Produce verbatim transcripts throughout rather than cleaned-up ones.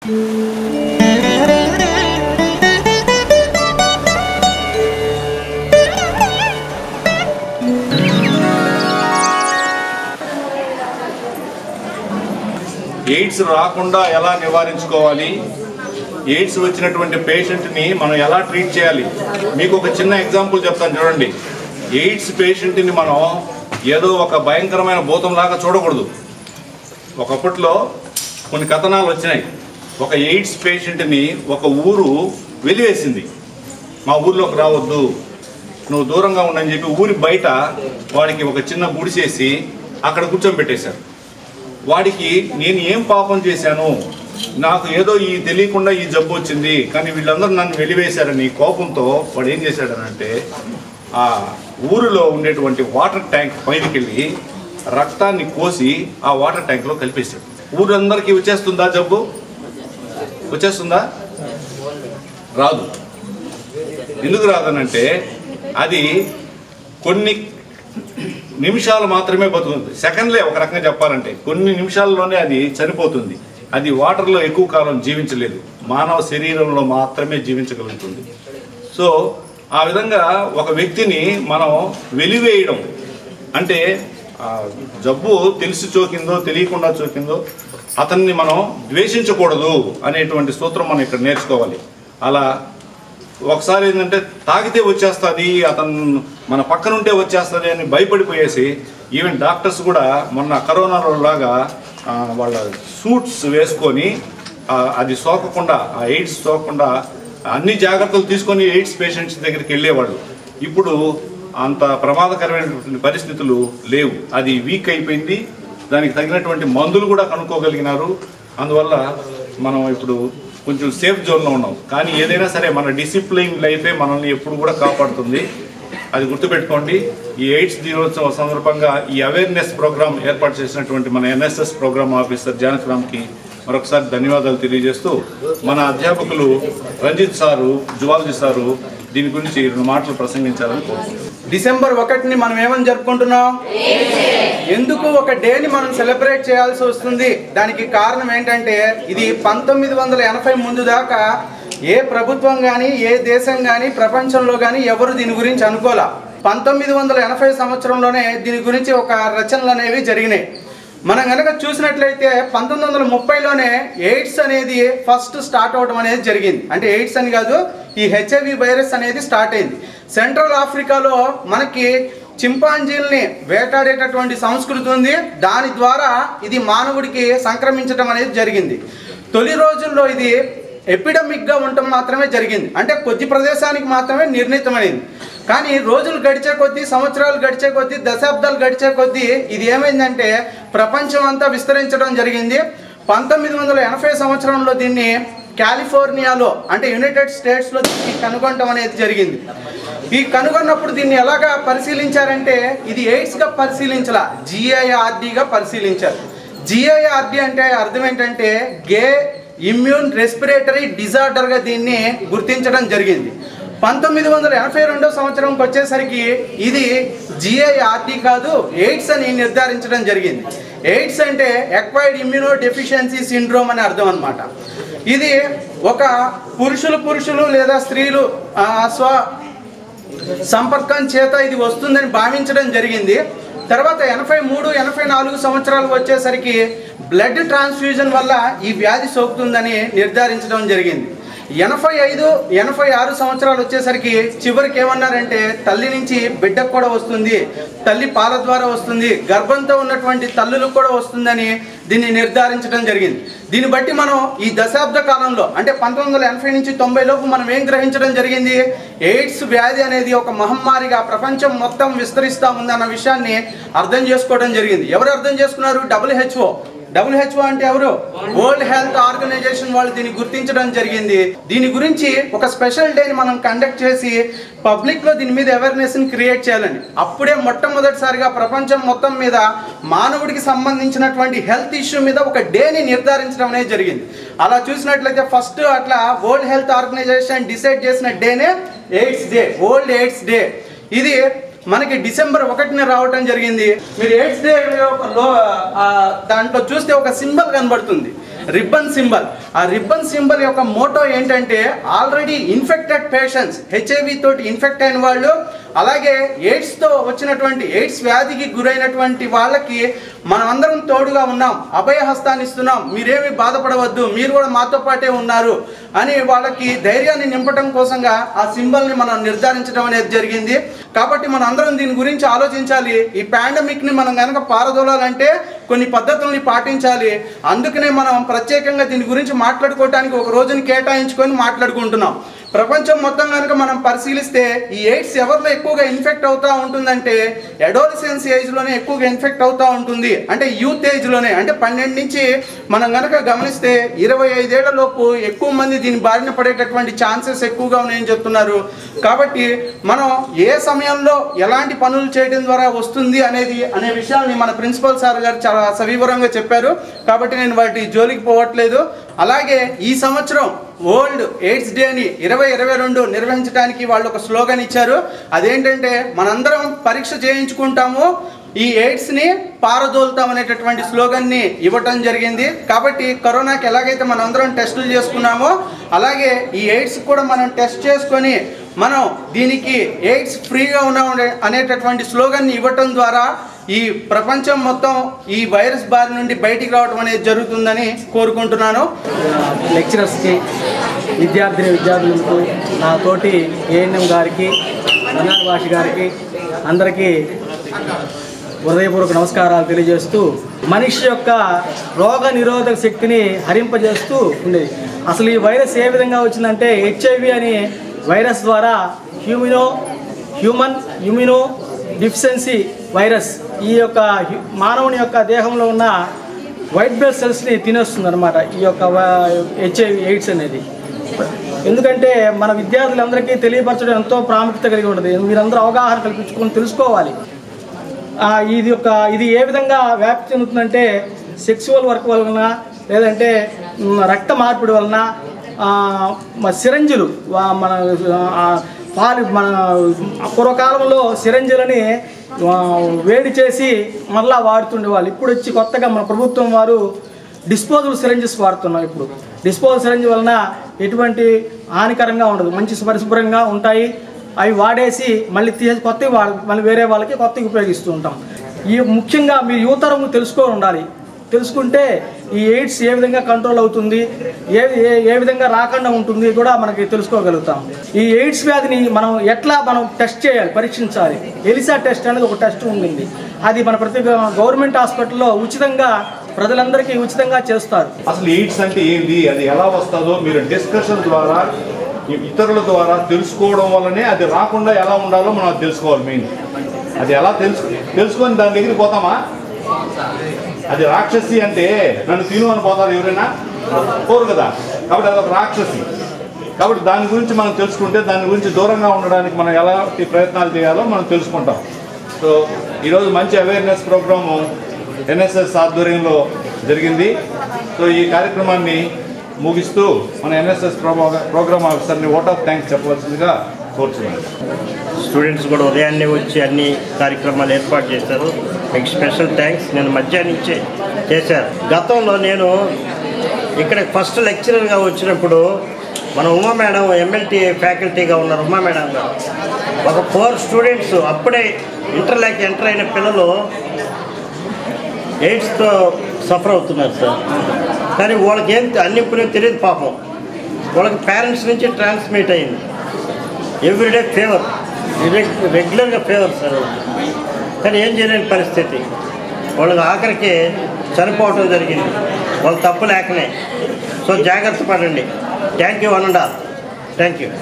AIDS రాకుండా ఎలా నివారించుకోవాలి, AIDS వచ్చినటువంటి పేషెంట్ని మనం ఎలా ట్రీట్ చేయాలి, మీకు ఒక చిన్న ఎగ్జాంపుల్ చెప్తాను చూడండి. ఎయిడ్స్ పేషెంట్ని మనం ఏదో ఒక భయంకరమైన భూతంలాగా చూడకూడదు. ఒకప్పట్లో కొన్ని కథనాలు వచ్చినాయి. ఒక ఎయిడ్స్ పేషెంట్ని ఒక ఊరు వెలివేసింది. మా ఊర్లోకి రావద్దు, నువ్వు దూరంగా ఉండని చెప్పి ఊరి బయట వాడికి ఒక చిన్న గుడిసేసి అక్కడ కూర్చోబెట్టేశారు. వాడికి నేను ఏం పాపం చేశాను, నాకు ఏదో ఈ తెలియకుండా ఈ జబ్బు వచ్చింది, కానీ వీళ్ళందరూ నన్ను వెలివేశారని కోపంతో వాడు ఏం చేశాడనంటే ఆ ఊరిలో ఉండేటువంటి వాటర్ ట్యాంక్ పైకి వెళ్ళి రక్తాన్ని కోసి ఆ వాటర్ ట్యాంక్లో కలిపేశాడు. ఊరందరికీ వచ్చేస్తుందా జబ్బు? వచ్చేస్తుందా? రాదు. ఎందుకు రాదనంటే అది కొన్ని నిమిషాలు మాత్రమే బతుకుతుంది. సెకండ్లే ఒక రకంగా చెప్పాలంటే కొన్ని నిమిషాల్లోనే అది చనిపోతుంది. అది వాటర్లో ఎక్కువ కాలం జీవించలేదు, మానవ శరీరంలో మాత్రమే జీవించగలుగుతుంది. సో ఆ విధంగా ఒక వ్యక్తిని మనం వెలివేయడం అంటే జబ్బు తెలిసి చోకిందో తెలియకుండా చోకిందో అతన్ని మనం ద్వేషించకూడదు అనేటువంటి సూత్రం మనం ఇక్కడ నేర్చుకోవాలి. అలా ఒకసారి ఏంటంటే తాగితే వచ్చేస్తుంది, అతను మన పక్కనుంటే వచ్చేస్తుంది అని భయపడిపోయేసి ఈవెన్ డాక్టర్స్ కూడా మొన్న కరోనాలో లాగా వాళ్ళ సూట్స్ వేసుకొని అది సోకకుండా, ఆ ఎయిడ్స్ సోకకుండా అన్ని జాగ్రత్తలు తీసుకొని ఎయిడ్స్ పేషెంట్స్ దగ్గరికి వెళ్ళేవాళ్ళు. ఇప్పుడు అంత ప్రమాదకరమైనటువంటి పరిస్థితులు లేవు. అది వీక్ అయిపోయింది. దానికి తగినటువంటి మందులు కూడా కనుక్కోగలిగినారు. అందువల్ల మనం ఇప్పుడు కొంచెం సేఫ్ జోన్లో ఉన్నాం. కానీ ఏదైనా సరే మన డిసిప్లిన్ లైఫే మనల్ని ఎప్పుడు కూడా కాపాడుతుంది. అది గుర్తుపెట్టుకోండి. ఈ ఎయిడ్స్ దినోత్సవం సందర్భంగా ఈ అవేర్నెస్ ప్రోగ్రామ్ ఏర్పాటు చేసినటువంటి మన ఎన్ఎస్ఎస్ ప్రోగ్రామ్ ఆఫీసర్ జానకిరామ్కి మరొకసారి ధన్యవాదాలు తెలియజేస్తూ మన అధ్యాపకులు రంజిత్ సారు, జువాలజీ సారు దీని గురించి రెండు మాటలు ప్రసంగించాలని కోరుకుంటున్నాం. డిసెంబర్ ఒకటిని మనం ఏమని జరుపుకుంటున్నాం? ఎందుకు ఒక డేని మనం సెలబ్రేట్ చేయాల్సి వస్తుంది? దానికి కారణం ఏంటంటే ఇది పంతొమ్మిది వందల ఎనభై ముందు దాకా ఏ ప్రభుత్వం కానీ ఏ దేశం కానీ ప్రపంచంలో కానీ ఎవరు దీని గురించి అనుకోలే. పంతొమ్మిది వందల ఎనభై సంవత్సరంలోనే దీని గురించి ఒక రచనలు అనేవి జరిగినాయి. మనం కనుక చూసినట్లయితే పంతొమ్మిది వందల ముప్పైలోనే ఎయిడ్స్ అనేది ఫస్ట్ స్టార్ట్ అవడం అనేది జరిగింది. అంటే ఎయిడ్స్ అని కాదు, ఈ హెచ్ఐవి వైరస్ అనేది స్టార్ట్ అయింది. సెంట్రల్ ఆఫ్రికాలో మనకి చింపాంజీల్ని వేటాడేటటువంటి సంస్కృతి ఉంది. దాని ద్వారా ఇది మానవుడికి సంక్రమించడం అనేది జరిగింది. తొలి రోజుల్లో ఇది ఎపిడమిక్గా ఉండటం మాత్రమే జరిగింది. అంటే కొద్ది ప్రదేశానికి మాత్రమే నిర్ణీతమైంది. కానీ రోజులు గడిచే కొద్దీ, సంవత్సరాలు గడిచే కొద్దీ, దశాబ్దాలు గడిచే కొద్దీ ఇది ఏమైందంటే ప్రపంచం అంతా విస్తరించడం జరిగింది. పంతొమ్మిది వందల ఎనభై సంవత్సరంలో దీన్ని కాలిఫోర్నియాలో అంటే యునైటెడ్ స్టేట్స్లో దీన్ని కనుగొనడం అనేది జరిగింది. ఈ కనుగొన్నప్పుడు దీన్ని ఎలాగా పరిశీలించారంటే ఇది ఎయిడ్స్గా పరిశీలించాల, జిఐఆర్డిగా పరిశీలించారు. జిఐఆర్డి అంటే అర్థం ఏంటంటే గే ఇమ్యూన్ రెస్పిరేటరీ డిజార్డర్గా దీన్ని గుర్తించడం జరిగింది. పంతొమ్మిది వందల ఎనభై రెండో సంవత్సరంకి వచ్చేసరికి ఇది జిఐఆర్డి కాదు, ఎయిడ్స్ అని నిర్ధారించడం జరిగింది. ఎయిడ్స్ అంటే ఎక్వైర్డ్ ఇమ్యూనో డెఫిషియన్సీ సిండ్రోమ్ అని అర్థం అనమాట. ఇది ఒక పురుషులు పురుషులు లేదా స్త్రీలు స్వ సంపర్కం చేత ఇది వస్తుందని భావించడం జరిగింది. తర్వాత ఎనభై మూడు ఎనభై నాలుగు సంవత్సరాలు వచ్చేసరికి బ్లడ్ ట్రాన్స్ఫ్యూజన్ వల్ల ఈ వ్యాధి సోకుతుందని నిర్ధారించడం జరిగింది. ఎనభై ఐదు ఎనభై ఆరు సంవత్సరాలు వచ్చేసరికి చివరికి ఏమన్నారంటే తల్లి నుంచి బిడ్డకు కూడా వస్తుంది, తల్లి పాల ద్వారా వస్తుంది, గర్భంతో ఉన్నటువంటి తల్లులకు కూడా వస్తుందని దీన్ని నిర్ధారించడం జరిగింది. దీన్ని బట్టి మనం ఈ దశాబ్ద కాలంలో అంటే పంతొమ్మిది వందల ఎనభై నుంచి తొంభై లోపు మనం ఏం గ్రహించడం జరిగింది? ఎయిడ్స్ వ్యాధి అనేది ఒక మహమ్మారిగా ప్రపంచం మొత్తం విస్తరిస్తూ ఉందన్న విషయాన్ని అర్థం చేసుకోవడం జరిగింది. ఎవరు అర్థం చేసుకున్నారు? డబ్ల్యూహెచ్ఓ. డబ్ల్యూహెచ్ఓ అంటే ఎవరు? వరల్డ్ హెల్త్ ఆర్గనైజేషన్ వాళ్ళు దీన్ని గుర్తించడం జరిగింది. దీని గురించి ఒక స్పెషల్ డేని మనం కండక్ట్ చేసి పబ్లిక్లో దీని మీద అవేర్నెస్ని క్రియేట్ చేయాలని. అప్పుడే మొట్టమొదటిసారిగా ప్రపంచం మొత్తం మీద మానవుడికి సంబంధించినటువంటి హెల్త్ ఇష్యూ మీద ఒక డేని నిర్ధారించడం అనేది జరిగింది. అలా చూసినట్లయితే ఫస్ట్ అట్లా వరల్డ్ హెల్త్ ఆర్గనైజేషన్ డిసైడ్ చేసిన డేనే AIDS day, world AIDS day. ఇది మనకి డిసెంబర్ ఒకటిన రావటం జరిగింది. మీరు ఎయిడ్స్ డే దాంట్లో చూస్తే ఒక సింబల్ కనబడుతుంది. Ribbon symbol. ఆ రిబ్బన్ సింబల్ యొక్క మోటో ఏంటంటే ఆల్రెడీ ఇన్ఫెక్టెడ్ పేషెంట్స్, హెచ్ఐవి తోటి ఇన్ఫెక్ట్ అయిన వాళ్ళు, అలాగే ఎయిడ్స్తో వచ్చినటువంటి ఎయిడ్స్ వ్యాధికి గురైనటువంటి వాళ్ళకి మనం అందరం తోడుగా ఉన్నాం, అభయహస్తాన్ని ఇస్తున్నాం, మీరేమి బాధపడవద్దు, మీరు కూడా మాతో పాటే ఉన్నారు అని వాళ్ళకి ధైర్యాన్ని నింపడం కోసంగా ఆ సింబల్ని మనం నిర్ధారించడం అనేది జరిగింది. కాబట్టి మనం అందరం దీని గురించి ఆలోచించాలి. ఈ పాండమిక్ని మనం కనుక పారదోలాలంటే కొన్ని పద్ధతుల్ని పాటించాలి. అందుకనే మనం ప్రత్యేకంగా దీని గురించి మాట్లాడుకోవడానికి ఒక రోజుని కేటాయించుకొని మాట్లాడుకుంటున్నాం. ప్రపంచం మొత్తం కనుక మనం పరిశీలిస్తే ఈ ఎయిడ్స్ ఎవరిలో ఎక్కువగా ఇన్ఫెక్ట్ అవుతూ ఉంటుందంటే అడోలసెన్స్ ఏజ్లోనే ఎక్కువగా ఇన్ఫెక్ట్ అవుతూ ఉంటుంది. అంటే యూత్ ఏజ్లోనే, అంటే పన్నెండు నుంచి మనం కనుక గమనిస్తే ఇరవై ఐదేళ్ల లోపు ఎక్కువ మంది దీని బారిన పడేటటువంటి ఛాన్సెస్ ఎక్కువగా ఉన్నాయని చెప్తున్నారు. కాబట్టి మనం ఏ సమయంలో ఎలాంటి పనులు చేయడం ద్వారా వస్తుంది అనేది అనే విషయాన్ని మన ప్రిన్సిపల్ సార్ గారు చాలా సవివరంగా చెప్పారు. కాబట్టి నేను వాటి జోలికి పోవట్లేదు. అలాగే ఈ సంవత్సరం వరల్డ్ ఎయిడ్స్ డేని ఇరవై ఇరవై రెండు నిర్వహించడానికి వాళ్ళు ఒక స్లోగన్ ఇచ్చారు. అదేంటంటే మనందరం పరీక్ష చేయించుకుంటాము, ఈ ఎయిడ్స్ని పారదోలుతాం అనేటటువంటి స్లోగన్ని ఇవ్వటం జరిగింది. కాబట్టి కరోనాకి ఎలాగైతే మనందరం టెస్టులు చేసుకున్నామో అలాగే ఈ ఎయిడ్స్ కూడా మనం టెస్ట్ చేసుకొని మనం దీనికి ఎయిడ్స్ ఫ్రీగా ఉన్నాం అనేటటువంటి స్లోగన్ని ఇవ్వటం ద్వారా ఈ ప్రపంచం మొత్తం ఈ వైరస్ బారి నుండి బయటికి రావడం అనేది జరుగుతుందని కోరుకుంటున్నాను. లెక్చరర్స్కి, విద్యార్థిని విద్యార్థులకు, నా తోటి ఏఎన్ఎం గారికి, కళ్యాణ్ భాష గారికి అందరికీ హృదయపూర్వక నమస్కారాలు తెలియజేస్తూ, మనిషి యొక్క రోగ నిరోధక శక్తిని హరింపజేస్తూ ఉండేది. అసలు ఈ వైరస్ ఏ విధంగా వచ్చిందంటే హెచ్ఐవి అనే వైరస్ ద్వారా హ్యూమినో హ్యూమన్ ఇమ్యూనో డిఫిషియన్సీ వైరస్ ఈ యొక్క మానవుని యొక్క దేహంలో ఉన్న వైట్ బ్లడ్ సెల్స్ని తినేస్తుంది అనమాట ఈ యొక్క హెచ్ఐవి ఎయిడ్స్ అనేది. ఎందుకంటే మన విద్యార్థులందరికీ తెలియపరచడం ఎంతో ప్రాముఖ్యత కలిగి ఉంటుంది. మీరందరూ అవగాహన కల్పించుకొని తెలుసుకోవాలి. ఇది ఒక ఇది ఏ విధంగా వ్యాప్తి చెందుతుందంటే సెక్సువల్ వర్క్ వలన, లేదంటే రక్త మార్పిడి వలన, సిరంజులు మన పాలు మన పూర్వకాలంలో సిరంజులని వేడి చేసి మళ్ళా వాడుతుండేవాళ్ళు. ఇప్పుడు వచ్చి కొత్తగా మన ప్రభుత్వం వారు డిస్పోజబుల్ సిరంజెస్ వాడుతున్నాం. ఇప్పుడు డిస్పోజబుల్ సిరంజ్ వలన ఎటువంటి హానికరంగా ఉండదు, మంచి పరిశుభ్రంగా ఉంటాయి. అవి వాడేసి మళ్ళీ తీసి కొత్తవి వాడు మళ్ళీ వేరే వాళ్ళకి కొత్తవి ఉపయోగిస్తూ ఉంటాం. ఈ ముఖ్యంగా మీ యువతరం తెలుసుకొని ఉండాలి. తెలుసుకుంటే ఈ ఎయిడ్స్ ఏ విధంగా కంట్రోల్ అవుతుంది, ఏ ఏ విధంగా రాకుండా ఉంటుంది కూడా మనకి తెలుసుకోగలుగుతాం. ఈ ఎయిడ్స్ వ్యాధిని మనం ఎట్లా మనం టెస్ట్ చేయాలి, పరీక్షించాలి. ఎలిసా టెస్ట్ అనేది ఒక టెస్ట్ ఉంటుంది. అది మన ప్రతి గవర్నమెంట్ హాస్పిటల్లో ఉచితంగా ప్రజలందరికీ ఉచితంగా చేస్తారు. అసలు ఎయిడ్స్ అంటే ఏంది, అది ఎలా వస్తుందో మీరు డిస్కషన్ ద్వారా ఇతరుల ద్వారా తెలుసుకోవడం వల్లనే అది రాకుండా ఎలా ఉండాలో మనం అది తెలుసుకోవాలి. మెయిన్ అది ఎలా తెలుసు తెలుసుకొని దాని దగ్గరికి పోతామా? అది రాక్షసి అంటే నన్ను తిను అని పోతారు ఎవరైనా? కోరు కదా. కాబట్టి అది ఒక రాక్షసి. కాబట్టి దాని గురించి మనం తెలుసుకుంటే దాని గురించి దూరంగా ఉండడానికి మనం ఎలాంటి ప్రయత్నాలు చేయాలో మనం తెలుసుకుంటాం. సో ఈరోజు మంచి అవేర్నెస్ ప్రోగ్రాము ఎన్ఎస్ఎస్ ఆధ్వర్యంలో జరిగింది. సో ఈ కార్యక్రమాన్ని ముగిస్తూ మన ఎన్ఎస్ఎస్ ప్రోగ్రామ్ ఆఫీసర్ని ఓట్ ఆఫ్ థ్యాంక్స్ చెప్పవలసిందిగా కోరుతున్నాను. స్టూడెంట్స్ కూడా ఉదయాన్నే వచ్చి అన్ని కార్యక్రమాలు ఏర్పాటు చేశారు. మీకు స్పెషల్ థ్యాంక్స్. నేను మధ్యాహ్నం నుంచే చేశాను. గతంలో నేను ఇక్కడ ఫస్ట్ లెక్చరర్గా వచ్చినప్పుడు మన ఉమా మేడం ఎమ్మెల్టీ ఫ్యాకల్టీగా ఉన్నారు. ఉమా మేడం గారు ఒక ఫోర్ స్టూడెంట్స్ అప్పుడే ఇంటర్లోకి ఎంటర్ అయిన పిల్లలు ఎయిడ్స్తో సఫర్ అవుతున్నారు సార్. కానీ వాళ్ళకి ఏం అన్ని ఇప్పుడు తెలియదు పాపం. వాళ్ళకి పేరెంట్స్ నుంచి ట్రాన్స్మిట్ అయింది. ఎవ్రీడే ఫీవర్, రెగ్యులర్గా ఫీవర్ సార్. కానీ ఏం చేయలేని పరిస్థితి. వాళ్ళకి ఆఖరికి చనిపోవటం జరిగింది, వాళ్ళు తప్పు లేకనే. సో జాగ్రత్త పడండి. Thank you one and all. Thank you.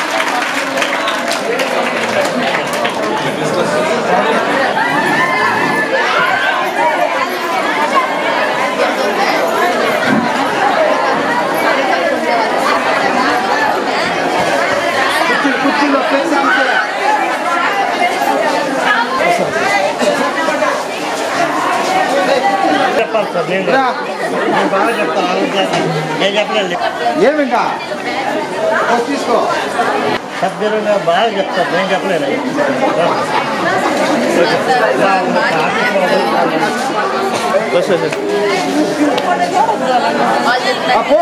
చెప్పాలి సార్, నేను నేను బాగా చెప్తాను. ఆలోచన నేను చెప్పలేదు. ఏమింకా తీసుకో సభ్యులుగా బాగా చెప్తాను, నేను చెప్పలేను. వస్తుంది ఆ పో